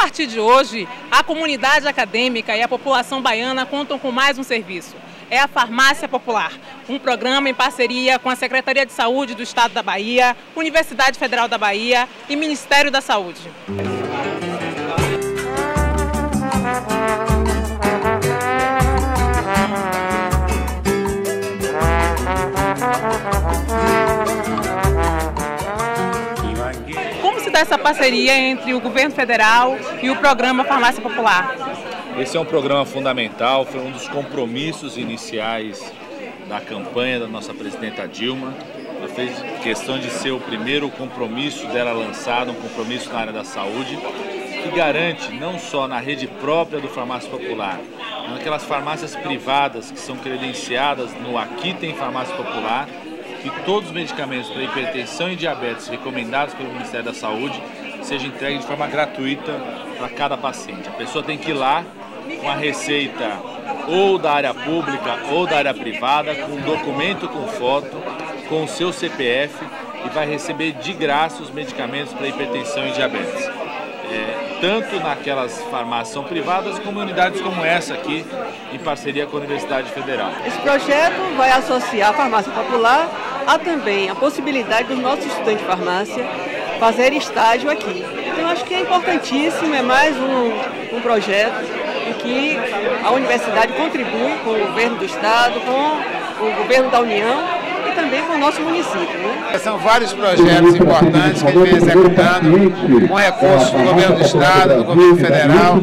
partir de hoje, a comunidade acadêmica e a população baiana contam com mais um serviço. É a Farmácia Popular, um programa em parceria com a Secretaria de Saúde do Estado da Bahia, Universidade Federal da Bahia e Ministério da Saúde. Como se dá essa parceria entre o governo federal e o programa Farmácia Popular? Esse é um programa fundamental, foi um dos compromissos iniciais da campanha da nossa presidenta Dilma. Ela fez questão de ser o primeiro compromisso dela lançado, um compromisso na área da saúde, que garante não só na rede própria do Farmácia Popular, mas naquelas farmácias privadas que são credenciadas no Aqui Tem Farmácia Popular, que todos os medicamentos para hipertensão e diabetes recomendados pelo Ministério da Saúde sejam entregues de forma gratuita para cada paciente. A pessoa tem que ir lá com a receita ou da área pública ou da área privada, com um documento com foto, com o seu CPF e vai receber de graça os medicamentos para hipertensão e diabetes. Tanto naquelas farmácias são privadas como em unidades como essa aqui, em parceria com a Universidade Federal. Esse projeto vai associar a farmácia popular a também a possibilidade dos nossos estudantes de farmácia fazer estágio aqui. Então acho que é importantíssimo, é mais um projeto em que a universidade contribui com o governo do estado, com o governo da União e também com o nosso município, né? São vários projetos importantes que a gente vem executando com recursos do governo do estado, do governo federal,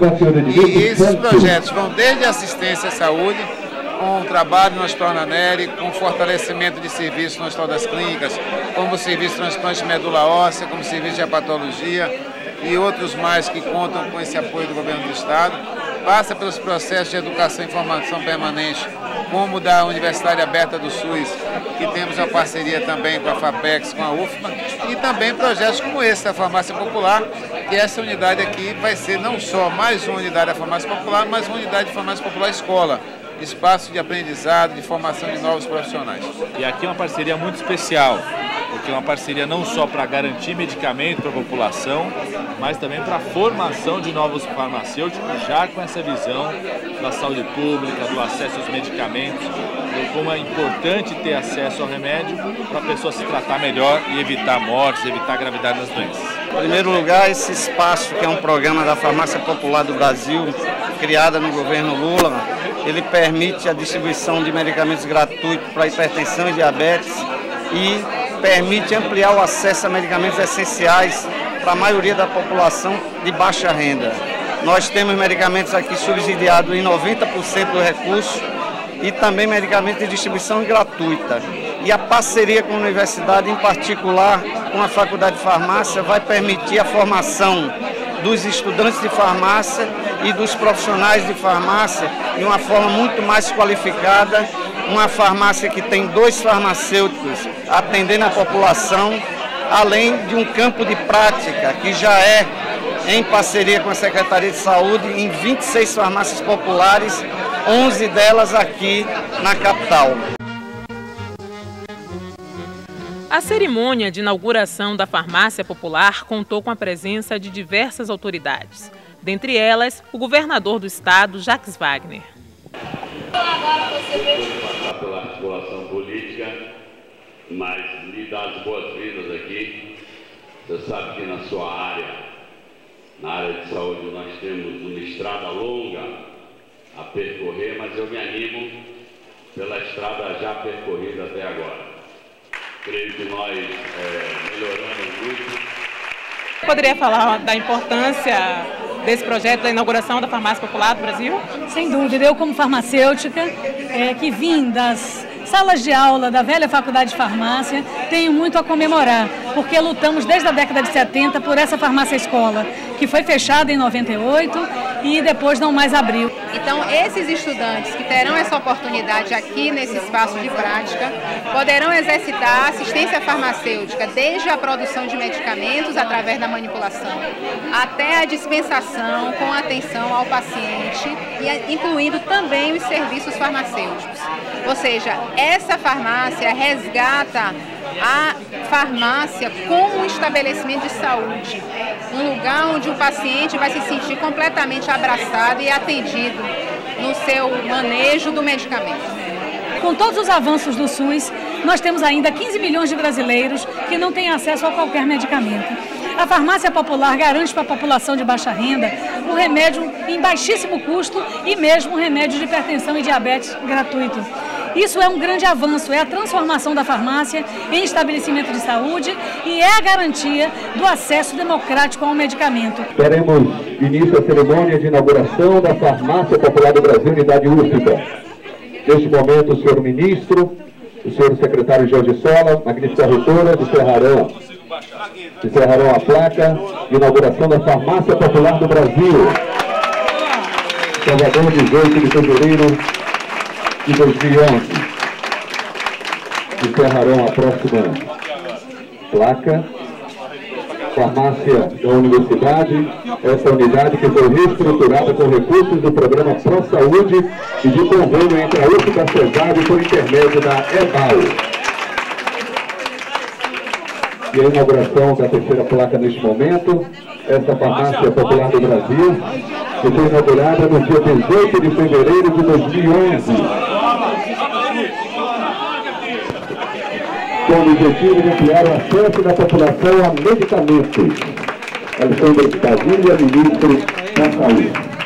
e esses projetos vão desde assistência à saúde, com o trabalho no Hospital Ananeri, com o fortalecimento de serviços no Hospital das Clínicas, como o serviço de transplante de medula óssea, como o serviço de hepatologia e outros mais que contam com esse apoio do governo do estado. Passa pelos processos de educação e formação permanente, como o da Universidade Aberta do SUS, que temos uma parceria também com a FAPEX, com a UFMA, e também projetos como esse da Farmácia Popular, que essa unidade aqui vai ser não só mais uma unidade da Farmácia Popular, mas uma unidade de Farmácia Popular Escola, espaço de aprendizado, de formação de novos profissionais. E aqui é uma parceria muito especial, porque é uma parceria não só para garantir medicamento para a população, mas também para a formação de novos farmacêuticos, já com essa visão da saúde pública, do acesso aos medicamentos, de como é importante ter acesso ao remédio para a pessoa se tratar melhor e evitar mortes, evitar a gravidade das doenças. Em primeiro lugar, esse espaço, que é um programa da Farmácia Popular do Brasil, criada no governo Lula, ele permite a distribuição de medicamentos gratuitos para hipertensão e diabetes e permite ampliar o acesso a medicamentos essenciais para a maioria da população de baixa renda. Nós temos medicamentos aqui subsidiados em 90% do recurso e também medicamentos de distribuição gratuita. E a parceria com a universidade, em particular com a Faculdade de Farmácia, vai permitir a formação dos estudantes de farmácia e dos profissionais de farmácia de uma forma muito mais qualificada, uma farmácia que tem 2 farmacêuticos atendendo a população, além de um campo de prática que já é em parceria com a Secretaria de Saúde em 26 farmácias populares, 11 delas aqui na capital. A cerimônia de inauguração da Farmácia Popular contou com a presença de diversas autoridades, dentre elas o governador do estado, Jacques Wagner. Pela articulação política, mas lhe dar as boas-vindas aqui. Você sabe que na sua área, na área de saúde, nós temos uma estrada longa a percorrer, mas eu me animo pela estrada já percorrida até agora. Creio que nós melhoramos muito. Poderia falar da importância desse projeto da inauguração da Farmácia Popular do Brasil? Sem dúvida, eu como farmacêutica, que vim das salas de aula da velha Faculdade de Farmácia, tenho muito a comemorar, porque lutamos desde a década de 70 por essa farmácia escola, que foi fechada em 98 e depois não mais abriu. Então, esses estudantes que terão essa oportunidade aqui nesse espaço de prática poderão exercitar a assistência farmacêutica desde a produção de medicamentos através da manipulação até a dispensação com atenção ao paciente, e incluindo também os serviços farmacêuticos. Ou seja, essa farmácia resgata a farmácia como um estabelecimento de saúde, um lugar onde o paciente vai se sentir completamente abraçado e atendido no seu manejo do medicamento. Com todos os avanços do SUS, nós temos ainda 15 milhões de brasileiros que não têm acesso a qualquer medicamento. A farmácia popular garante para a população de baixa renda o remédio em baixíssimo custo e mesmo o remédio de hipertensão e diabetes gratuito. Isso é um grande avanço, é a transformação da farmácia em estabelecimento de saúde e é a garantia do acesso democrático ao medicamento. Teremos início à cerimônia de inauguração da Farmácia Popular do Brasil, Unidade UFBA. Neste momento, o senhor ministro, o senhor secretário Jorge Sola, magnífica reitora, encerrarão a placa de inauguração da Farmácia Popular do Brasil. Salvador, 18 de fevereiro de 2011. Encerrarão a próxima placa. Farmácia da Universidade, essa unidade que foi reestruturada com recursos do programa Pro Saúde e de convênio entre a UFBA e a CESAB por intermédio da EBAL. E a inauguração da terceira placa neste momento, essa Farmácia Popular do Brasil, que foi inaugurada no dia 18 de fevereiro de 2011. Com o objetivo de ampliar o acesso da população a medicamentos. Alexandre Padilha, ministro da Saúde.